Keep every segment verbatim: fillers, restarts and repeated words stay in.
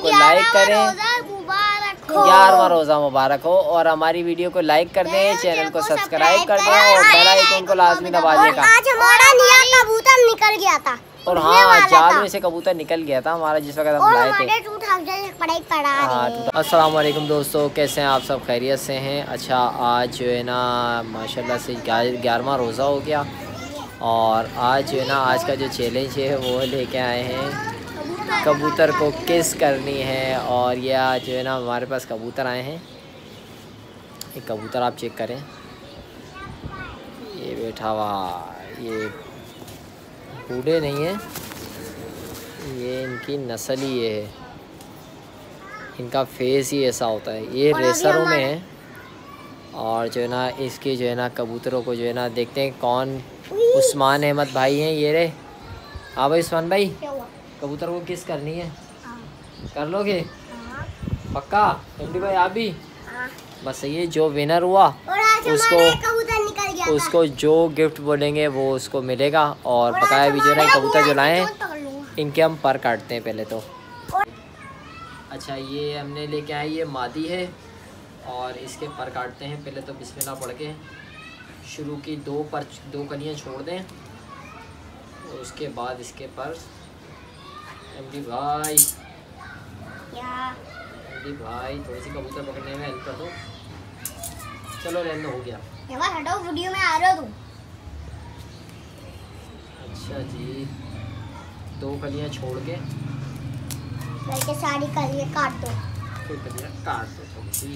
को लाइक करें, ग्यारहवां रोज़ा मुबारक हो। और हमारी वीडियो को लाइक कर दें, चैनल को सब्सक्राइब कर दें और बेल आइकन को लाजमी दबा दिएगा। आज हमारा नया कबूतर निकल गया था और हाँ, जाल में से कबूतर निकल गया था हमारा जिस वक्त हम लाए थे। हाँ, अस्सलाम वालेकुम दोस्तों, कैसे हैं आप सब? खैरियत से हैं? अच्छा, आज जो है ना माशाल्लाह से ग्यारहवां रोज़ा हो गया और आज जो है ना आज का जो चैलेंज है वो लेके आए हैं, कबूतर को किस करनी है। और ये आज जो है ना हमारे पास कबूतर आए हैं। ये कबूतर आप चेक करें, ये बैठा हुआ, ये बूढ़े नहीं है, ये इनकी नस्ल ही ये है, इनका फेस ही ऐसा होता है। ये रेसरों में है और जो है ना इसके जो है ना कबूतरों को जो है ना देखते हैं कौन। उस्मान अहमद भाई हैं ये रे। हाँ भाई उस्मान भाई, कबूतर को किस करनी है? कर लोगे? पक्का? एमडी भाई आप भी? बस ये जो विनर हुआ उसको उसको जो गिफ्ट बोलेंगे वो उसको मिलेगा। और बकाया भी जो है कबूतर जो लाए हैं इनके हम पर काटते हैं पहले तो। अच्छा, ये हमने लेके आए, ये मादी है और इसके पर काटते हैं पहले तो। बिस्मिल्लाह पढ़ के शुरू की दो पर दो कलियाँ छोड़ दें और उसके बाद इसके पर। एमडी भाई एमडी भाई थोड़ी सी कबूतर पकड़ने में हेल्प कर दो। चलो रहने हो गया, हटो, वीडियो में आ रहे हो तुम। अच्छा जी, दो कलियाँ छोड़ के लड़के सारी कलियाँ काट दो। कोई कलियाँ काट दो थोड़ी सी।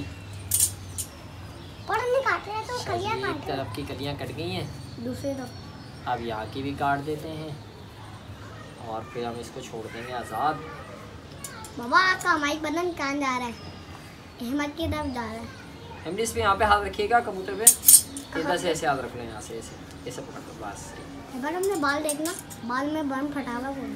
पर नहीं काट रहे तो कलियाँ काट। एक तरफ की कलियाँ कट गई हैं, दूसरी तरफ अब यहाँ की भी काट देते हैं और फिर हम इसको छोड़ देंगे आज़ाद। बाबा आपका माइक बटन कहाँ जा रहा है? अहमद की तरफ जा रहा है। एमडी इस पे यहाँ पे हाथ रखिएगा कबूतर पे, इधर से ऐसे हाथ रखना है, यहाँ से ऐसे ऐसे पकड़ लो बस। एक बार हमने बाल देखना, बाल में बम फटावा बोला।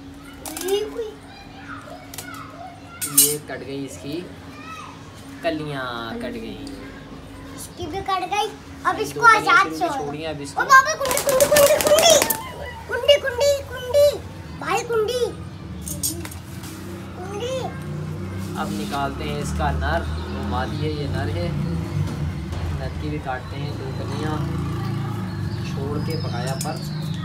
ये कट गई, इसकी कलियाँ कट गई, इसकी भी कट गई। अब इसको आजाद छोड़िए। अब इसको ओ बाबा कुंडी कुंडी कुंडी कुंडी कुंडी कुंडी भाई कुंडी कुंडी। अब निकालते हैं इसका नर, वो मादी है, ये नर है। नर की भी काटते हैं, दो कलियाँ छोड़ के पकाया पर।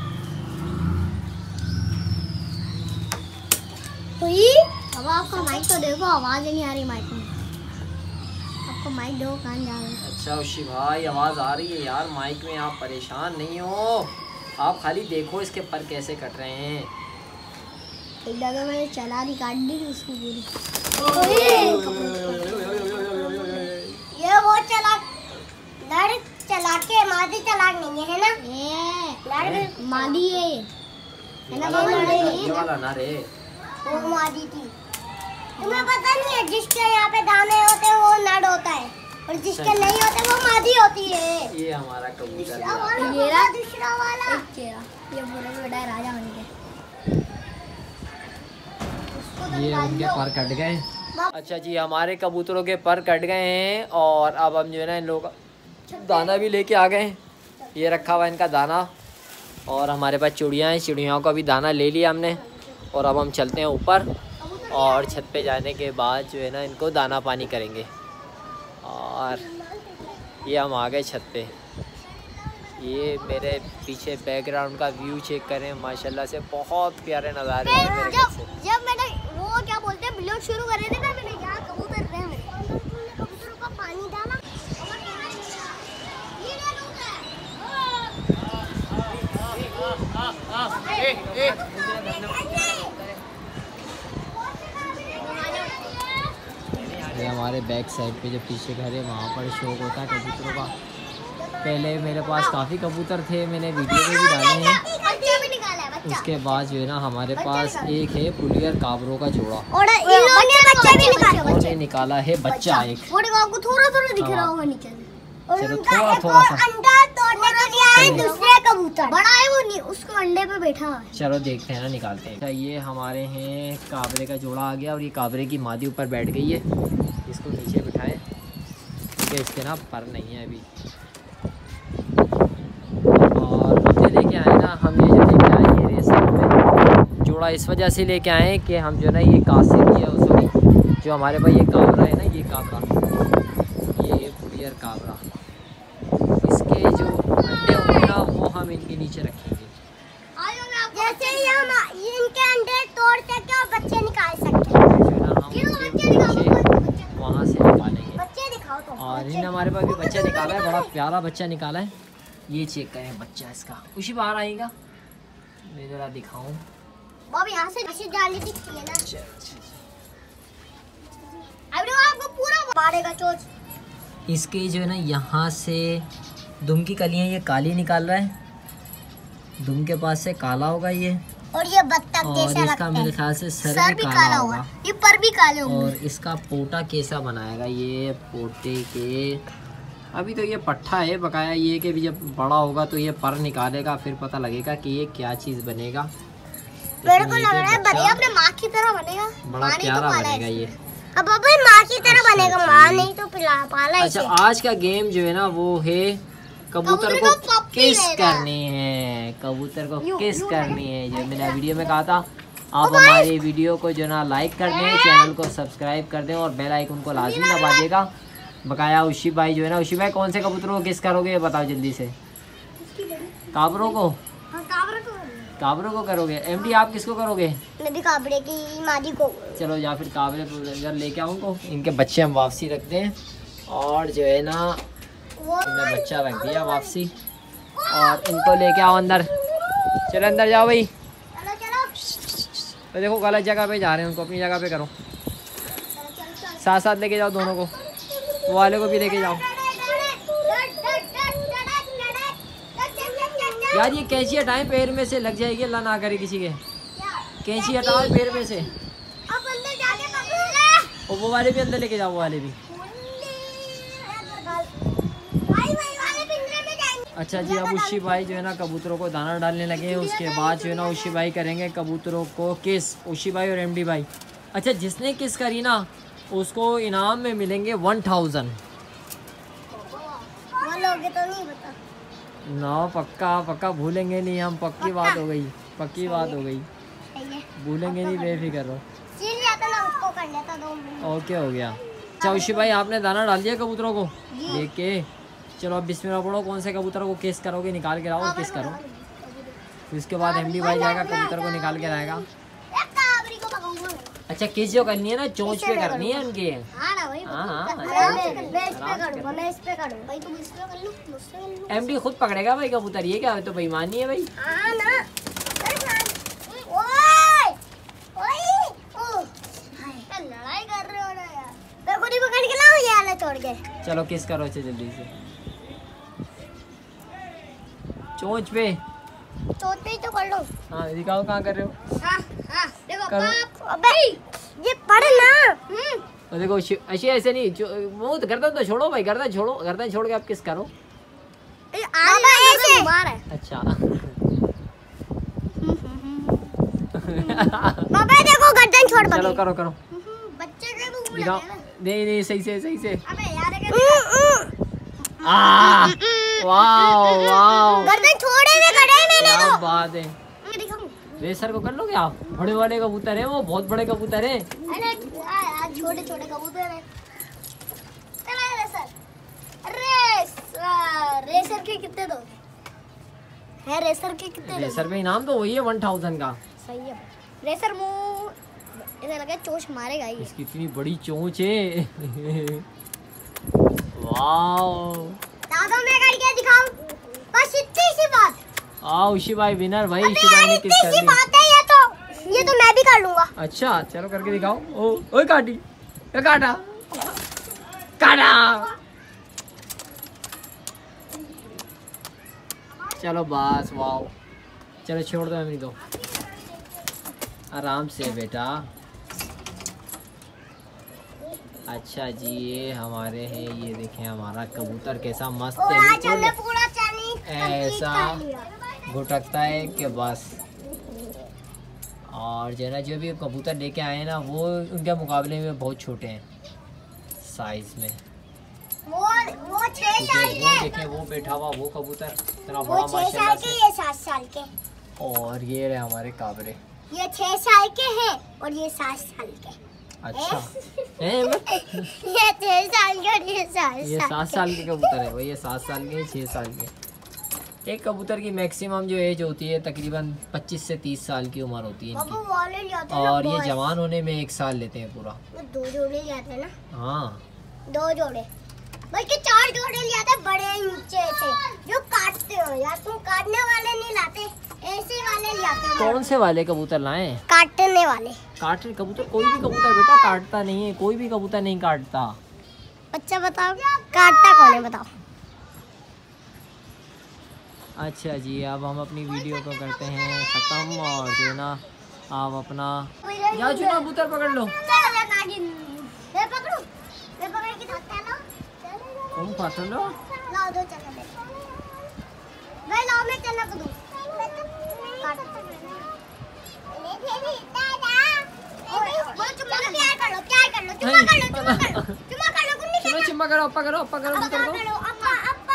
अब आपका माइक तो देखो, आवाज़ नहीं आ रही माइक में। आपको माइक दो कहाँ जा रहा है? अच्छा उशी भाई, आवाज़ आ रही है यार माइक में, आप परेशान नहीं हो, आप खाली देखो इसके पर कैसे कट रहे हैं। एक जगह मैंने चला दी, काट दी उसकी पूरी। ये वो चला लड़ चला के मादी चला नहीं है ना? ये लड़ मादी है, है ना? वो लड़े ये वाला ना रे, वो मादी थी। तुम्हें पता नहीं है, जिसके यहाँ पे दाने होते हैं वो नर होता है और जिसके नहीं होते वो मादी होती है। ये हमारा कबूतर है, ये रहा दूसरा वाला। एक चेहरा, ये बोले बेटा है राजा बन के। ये उनके पर कट गए। अच्छा जी, हमारे कबूतरों के पर कट गए हैं और अब हम जो है ना इन लोगों का दाना भी लेके आ गए हैं। ये रखा हुआ इनका दाना और हमारे पास चिड़ियाँ हैं, चिड़ियाँ का भी दाना ले लिया हमने। और अब हम चलते हैं ऊपर और छत पे जाने के बाद जो है ना इनको दाना पानी करेंगे। और ये हम आ गए छत पे। ये मेरे पीछे बैकग्राउंड का व्यू चेक करें, माशाल्लाह से बहुत प्यारे नज़ारे हैं मेरे घर से। जब मैंने वो क्या बोलते हैं ब्लॉग शुरू कर रहे थे ना, मैंने यहाँ कबूतर रहे मेरे कबूतरों का पानी डाला। ये हमारे बैक साइड पे जो पीछे घर है वहाँ पर शौक होता है कबूतरों का। पहले मेरे पास काफ़ी कबूतर थे, मैंने वीडियो में भी डाले हैं। उसके बाद जो है ना हमारे पास एक है पुलियर काबरों का जोड़ा और इन्होंने बच्चे भी निकाले, उन्होंने निकाला है बच्चा एक। आपको थोड़ा थोड़ा दिख रहा होगा नीचे और चलो थोड़ा थोड़ा सा अंडा तोड़ने के लिए आए दूसरे कबूतर, बड़ा है वो नहीं, उसको अंडे पे बैठा हुआ है। चलो देखते हैं ना, निकालते हैं। अच्छा, ये हमारे हैं काबरे का जोड़ा आ गया और ये काबरे की मादी ऊपर बैठ गई है। इसको नीचे बिठाएं क्योंकि इसके ना पर नहीं है अभी। और मुझे लेके आए ना हम, ये जो लेके आए ये रेसर में जोड़ा इस वजह से लेके आए कि हम जो ना ये कासिर की है उसकी जो हमारे पास ये काबरा है ना, ये काबरा, ये बुढ़ियर काबरा, इसके जो अंडे होंगे ना वो हम इनके नीचे रखेंगे। जैसे ही हम इनके अंडे तोड़ सकते और बच्चे निकाल सकते हैं, वहाँ से निकालेंगे। बच्चे दिखाओ तो। और इन्होंने हमारे पास भी बच्चा निकाला है, बड़ा प्यारा बच्चा निकाला है। ये चेक करें बच्चा इसका, उसी बाहर आएगा, मैं जरा दिखाऊं। बाबा यहाँ से रस्सी डालनी दिखती है ना। अभी आपको पूरा मारेगा चोच। इसके जो है ना यहाँ से दुम की कलियाँ ये काली निकाल रहा है, दुम के पास से काला होगा ये, और ये बत्तख और जैसा लगता इसका है। मेरे ख्याल से सर, सर भी भी काला होगा, ये पर भी काले होंगे। और इसका पोटा कैसा बनाएगा ये पोटे के, अभी तो ये पट्ठा है बकाया, ये कि भी जब बड़ा होगा तो ये पर निकालेगा, फिर पता लगेगा कि ये क्या चीज़ बनेगा। मेरे को लग रहा है बढ़िया अपने माँ की तरह बनेगा, बड़ा प्यारा बनेगा ये। अब बाबा माँ की तरह अच्छा, बनेगा, अच्छा, माँ नहीं तो पिला पाला अच्छा, आज का गेम जो है ना वो है कबूतर को किस करनी है, कबूतर को किस करनी है। जो मैंने वीडियो में कहा था, आप हमारे वीडियो को जो ना लाइक कर दें, चैनल को सब्सक्राइब कर दें और बेल आइकन को लाजमी दबा देगा। बकाया उशी भाई जो है ना, उशी भाई कौन से कबूतरों को किस करोगे ये बताओ जल्दी से। काबरों को, काबरों को करोगे। एमडी आप किसको करोगे? मैं भी काबरे की मादी को। चलो या फिर काबरे को इधर लेके आओ उनको, इनके बच्चे हम वापसी रखते हैं, और जो है ना इन्हें बच्चा रख दिया वापसी, और इनको लेके आओ अंदर। चलो अंदर जाओ भाई। चलो चलो। तो देखो गलत जगह पे जा रहे हैं, उनको अपनी जगह पे करो, साथ साथ लेके जाओ दोनों को, वो वाले को भी लेके जाओ। यार ये कैंची हटाएं, पैर में से लग जाएगी, अल्लाह ना करे किसी के। कैंची हटाओ पैर में से, अब अंदर जाके पकड़ ले। और वो वाले भी अंदर लेके जाओ, वो वाले भी। अच्छा जी, अब उशी भाई जो है ना कबूतरों को दाना डालने लगे हैं, उसके बाद जो है ना उशी भाई करेंगे कबूतरों को किस, उशी भाई और एमडी भाई। अच्छा, जिसने किस करी ना उसको इनाम में मिलेंगे वन थाउजेंड। तो नहीं बता ना पक्का पक्का भूलेंगे नहीं हम, पक्की बात हो गई, पक्की बात हो गई, भूलेंगे नहीं, बेफिक्र रहो। उसको कर लेता दो मिनट। ओके हो गया। अच्छा उशी भाई आपने दाना डाल दिया कबूतरों को देख के। चलो अब बिस्मिल्लाह पढ़ो, कौन से कबूतर को किस करोगे, निकाल के लाओ और किस करो। फिर उसके बाद एमडी भाई जाएगा कबूतर को निकाल के लाएगा। अच्छा किस जो करनी है ना, चोंच पे करनी है उनके। एमडी खुद पकड़ेगा भाई कबूतर, ये क्या है, तो बेईमानी है भाई। लड़ाई कर रहे हो ना यार, मेरे को नहीं पकड़ के लाओ, ये वाला छोड़ के। चलो किस करो अच्छा जल्दी से, चोंच पे। चोंच पे ही तो कर लो। हाँ दिखाओ कहाँ कर रहे हो। हाँ हाँ देखो करो। बाप, अबे ये पढ़ ना। तो देखो ऐसे ऐसे नहीं, मुंह गर्दन तो छोड़ो भाई, गर्दन छोड़ो, गर्दन छोड़ के आप किस करो। बाबा ऐसे अच्छा बाबा देखो गर्दन छोड़। चलो करो करो, बच्चे के मुंह में दिखाओ। नहीं नहीं सही से सही से। अबे यार आ वाओ वाओ, गर्दन छोड़े हुए खड़े हैं मैंने क्या तो। बात है। मैं दिखाऊं? रेसर को कर लोगे आप, बड़े वाले कबूतर है वो, बहुत बड़े कबूतर है। अरे यार छोटे छोटे कबूतर हैं। चला रेसर, रेसर रेसर के कितने दो है? रेसर के कितने दोगे? रेसर में इनाम तो वही है वन थाउजेंड का। सही है। रेसर मुंह ऐसा लगा चोंच मारेगा ये। इसकी इतनी बड़ी चोंच है। वाओ, दादा मैं करके दिखाऊं? बस इतनी सी बात। आओ उशी भाई विनर भाई, अबे उशी भाई ने यार किस इतनी कर सी दी। बात है ये तो, ये तो मैं भी कर लूंगा। अच्छा चलो करके दिखाओ। ओ ओए काटी, ये काटा काटा। चलो बस वाओ, चलो छोड़ दो अम्मी दो, आराम से बेटा। अच्छा जी ये हमारे हैं, ये देखें हमारा कबूतर कैसा मस्त और है, आज हमने पूरा चैलेंज ऐसा कर लिया। घुटकता है कि बस। और जो है ना जो भी कबूतर लेके आए हैं ना वो उनके मुकाबले में बहुत छोटे हैं साइज में। वो वो छह साल वो के, देखें वो बैठा हुआ वो कबूतर इतना वो बड़ा छह माशाल्लाह साल के, से। ये सात साल के। और ये रहे हमारे काबरे। ये छह साल के हैं और ये सात साल के। अच्छा है ये छह साल का, ये सात ये सात साल के कबूतर है भाई, ये सात साल के छः साल के। एक कबूतर की मैक्सिमम जो एज होती है तकरीबन पच्चीस से तीस साल की उम्र होती है इनकी, और ये जवान होने में एक साल लेते हैं पूरा। दो जोड़े जाते हैं ना? हाँ दो जोड़े बल्कि चार जोड़े ले आते बड़े ऊंचे से जो काटते हो, या तुम काटने वाले नहीं लाते, ऐसे वाले ले आते। कौन से वाले कबूतर लाए? काटने वाले। काटने कबूतर, कोई भी कबूतर बेटा काटता नहीं है, कोई भी कबूतर नहीं काटता। अच्छा बताओ काटता कौन है, बताओ। अच्छा जी, अब हम अपनी वीडियो को करते हैं ख़त्म, और जो ना आप अपना जाओ चुना कबूतर पकड़ लो। मैं पकड़ूं? मैं पकड़ के धक्का लो। तुम पकड़ लो। लाओ दो चना दे। मैं लाओ मैं चना को दूं। काट। ले दे दे दादा। बोलो चुम्मा कर लो, प्यार कर लो, प्यार कर लो, चुम्मा कर लो, चुम्मा कर लो, चुम्मा कर लो, गुन्नी चलो चुम्मा करो, अप्पा करो, अप्पा करो कबूतर को। अप्पा अप्पा।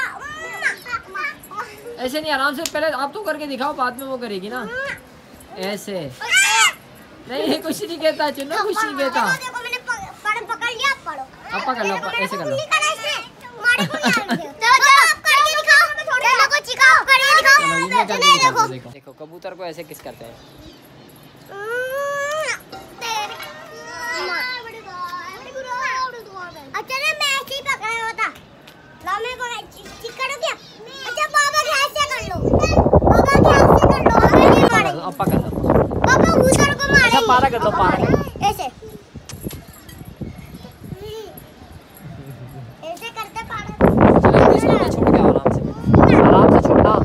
ऐसे नहीं, आराम से, पहले आप तो करके दिखाओ, बाद में वो करेगी ना। ऐसे नहीं, कुछ नहीं कहता चुना, कुछ नहीं कहता। देखो मैंने पकड़ लिया, पढ़ो। अप्पा कर लो, ऐसे कर लो। देखो देखो देखो कबूतर को ऐसे किस करते हैं। अच्छा मैं ऐसे ही पकड़ा होता। ला मेरे को ठीक करो क्या? अच्छा बाबा के ऐसे कर लो, बाबा के ऐसे कर लो, हमें नहीं मारेंगे। अप्पा कर लो, बाबा ऊपर को मारेंगे। अच्छा पारा कर लो, पारा ऐसे ऐसे करते पारा। चलो छोड़ के आराम से, आराम से छोड़ना,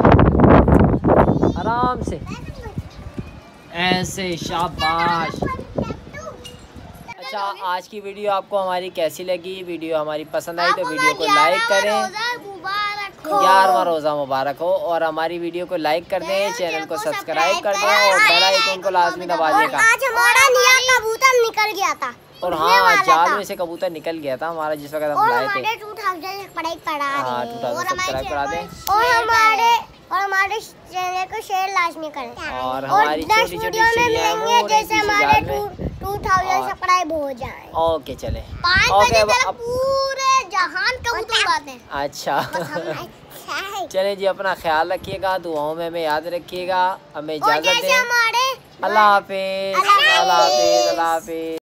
आराम से ऐसे, शाबाश। अच्छा, आज की वीडियो आपको हमारी कैसी लगी? वीडियो हमारी पसंद आई तो वीडियो को लाइक करें। ग्यारहवां रोज़ा मुबारक हो, और हमारी वीडियो को लाइक कर दें, चैनल को सब्सक्राइब कर दें, और बेल आइकन को लाजमी दबा दिएगा। आज हमारा नया कबूतर निकल गया था, और हाँ, जाल में से कबूतर निकल गया था हमारा जिस वक्त हम लाए थे। टू थाउजेंड पढ़ाई पढ़ा हाँ, टू थाउजेंड सब्सक्राइब करा दें, और हमारे और हमारे चैनल को शेयर लाजमी करें, और हमारी छोटी छोटी चिड़िया है वो जैसे हमारे टू थाउजेंड सब्सक्राइब हो जाए। ओके चले, ओके पूरे जहान कबूतर बात है। अच्छा चले जी, अपना ख्याल रखिएगा, दुआओं में हमें याद रखिएगा, हमें इजाजत दें। अल्लाह हाफिज, अल्लाह हाफिज, अल्लाह हाफिज।